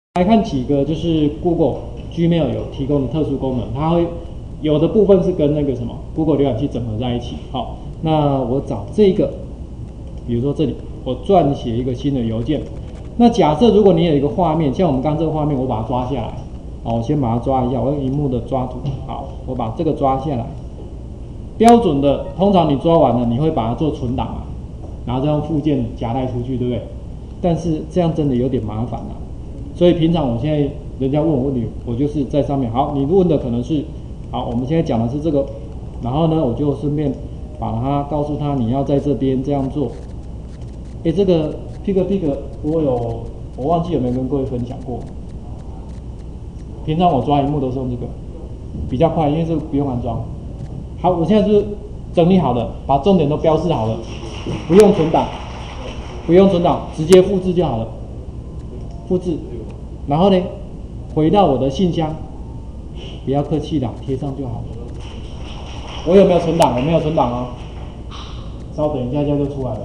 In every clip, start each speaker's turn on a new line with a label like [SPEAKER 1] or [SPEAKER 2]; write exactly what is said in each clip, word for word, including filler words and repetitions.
[SPEAKER 1] 来看几个就是 Google Gmail 有提供的特殊功能，它会有的部分是跟那个什么 Google 浏览器整合在一起。好，那我找这个，比如说这里，我撰写一个新的邮件。那假设如果你有一个画面，像我们刚刚这个画面，我把它抓下来。好，我先把它抓一下，我用萤幕的抓图。好，我把这个抓下来。标准的，通常你抓完了，你会把它做存档啊，然后再用附件夹带出去，对不对？但是这样真的有点麻烦啊。所以平常我现在人家问我问题，我就是在上面。好，你问的可能是，好，我们现在讲的是这个，然后呢，我就顺便把它告诉他你要在这边这样做。哎，这个 Pick Pick 我有，我忘记有没有跟各位分享过。平常我抓萤幕都是用这个，比较快，因为这个不用安装。好，我现在是整理好了，把重点都标示好了，不用存档，不用存档，直接复制就好了，复制。然后呢，回到我的信箱，不要客气啦，贴上就好了。我有没有存档？我没有存档哦。稍等一下，就出来了。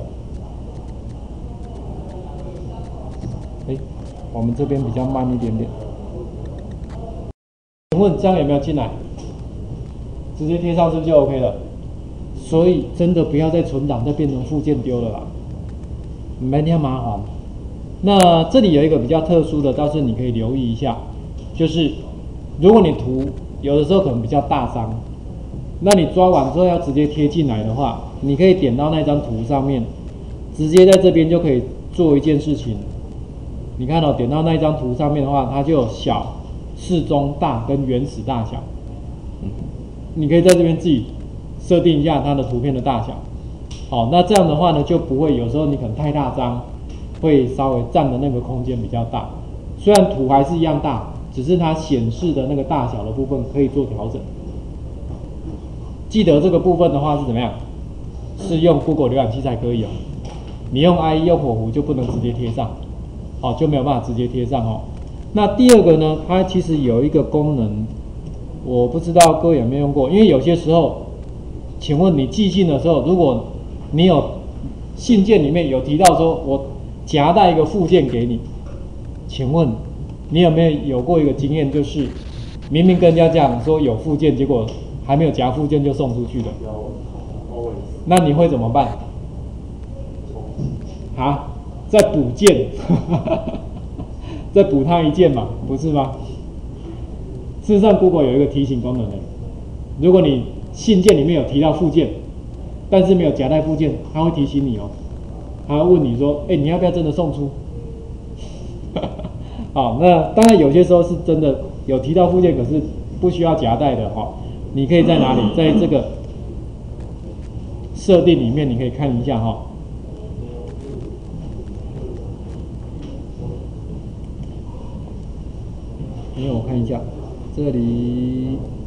[SPEAKER 1] 哎，我们这边比较慢一点点。请问这样有没有进来？直接贴上是不是就 OK 了？所以真的不要再存档，再变成附件丢了啦，没那么麻烦。那这里有一个比较特殊的，倒是你可以留意一下，就是如果你图有的时候可能比较大张，那你抓完之后要直接贴进来的话，你可以点到那张图上面，直接在这边就可以做一件事情。你看到、哦、点到那一张图上面的话，它就有小、适中、大跟原始大小。嗯，你可以在这边自己设定一下它的图片的大小。好，那这样的话呢，就不会有时候你可能太大张。会稍微占的那个空间比较大，虽然图还是一样大，只是它显示的那个大小的部分可以做调整。记得这个部分的话是怎么样？是用 Google 浏览器才可以哦。你用 I E 用火狐就不能直接贴上，好，就没有办法直接贴上哦。那第二个呢，它其实有一个功能，我不知道各位有没有用过，因为有些时候，请问你寄信的时候，如果你有信件里面有提到说我夹带一个附件给你，请问你有没有有过一个经验，就是明明跟人家讲说有附件，结果还没有夹附件就送出去了？有，那你会怎么办？啊，再补件，再补他一件嘛，不是吗？事实上 ，Google 有一个提醒功能的，如果你信件里面有提到附件，但是没有夹带附件，它会提醒你哦。他问你说：“哎、欸，你要不要真的送出？”好，那当然有些时候是真的有提到附件，可是不需要夹带的哈、哦。你可以在哪里？在这个设定里面，你可以看一下哈、哦。因为我看一下，这里